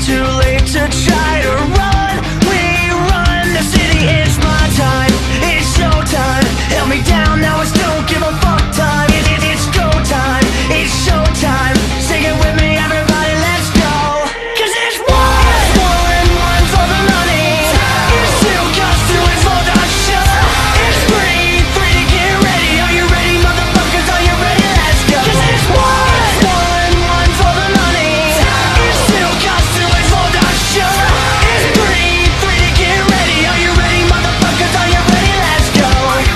too late to try to run. We run the city, it's my time, it's showtime. Held me down, now it's don't give a fuck time. It's go time, it's showtime. Sing it with me, everybody, let's go. Cause it's one for the money. It's two, cause two is for the show. It's three to get ready. Are you ready, motherfuckers? Are you ready? Let's go. Cause it's one for the money. It's two, cause two is for the show. It's three to get ready. Are you ready, motherfuckers? Are you ready? Let's go.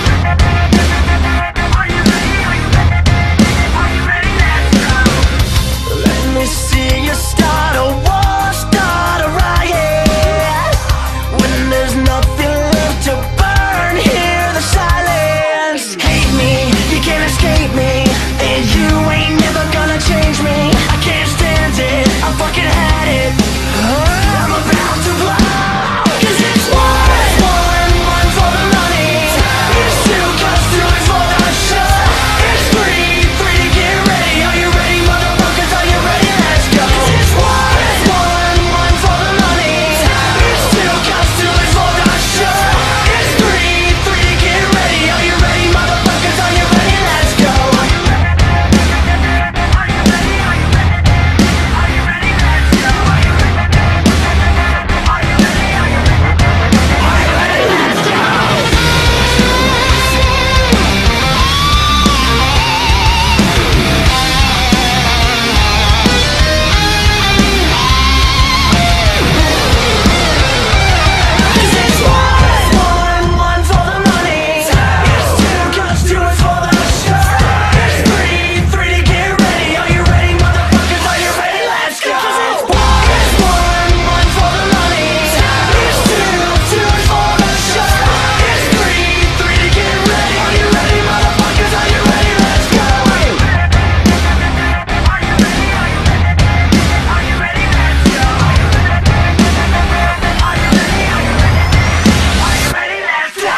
Let me see you start a war, start a riot. When there's nothing left to burn, hear the silence. Hate me, you can't escape me, and you ain't never gonna change me. I can't stand it, I fucking had it. I'm about to blow. Cause it's one for the money. It's two, cause two is for the show. It's three to get ready. Are you ready, motherfuckers? Are you ready? Let's go. Cause it's one for the money. It's two, cause two is for the show. It's three to get ready. Are you ready, motherfuckers? Are you ready? Let's go. Are you ready? Are you ready? Are you ready? Are you ready? Let's go. Are you ready? Are you ready? Are you ready? Are you ready? Let's go. Cause it's one for the money. It's two, cause two is for the show. It's three to get ready. Are you ready, motherfuckers? Are you ready? Let's go. Cause it's one for the money. It's two is for the show. It's three to get ready. Are you ready, motherfuckers? Are you ready? Let's go. Are you ready? Are you ready? Are you ready? Are you ready? Let's go. Are you ready? Are you ready? Are you ready? Are you ready? Let's go.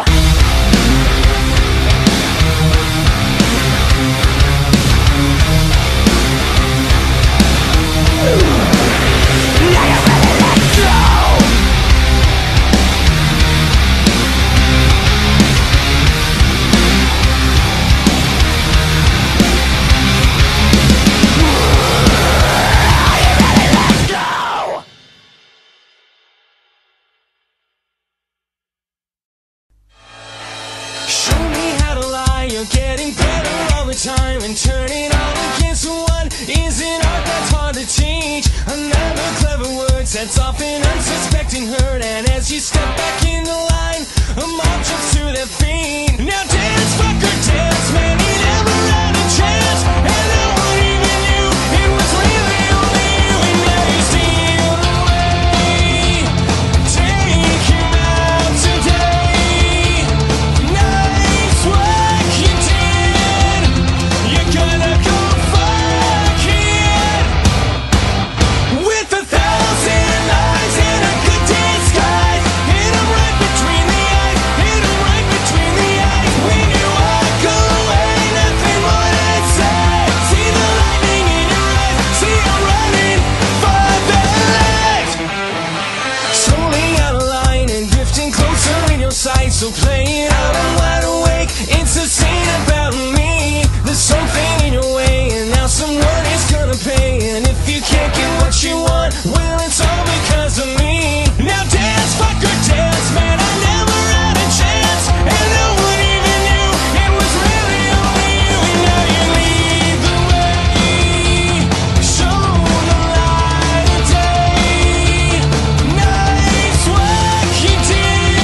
Show me how to lie, you're getting better all the time. And turning all against one is an art that's hard to teach. Another clever word sets off an unsuspecting hurt. And as you step back in the line, a mob jumps to their feet. Now dance, fucker, dance, man, he never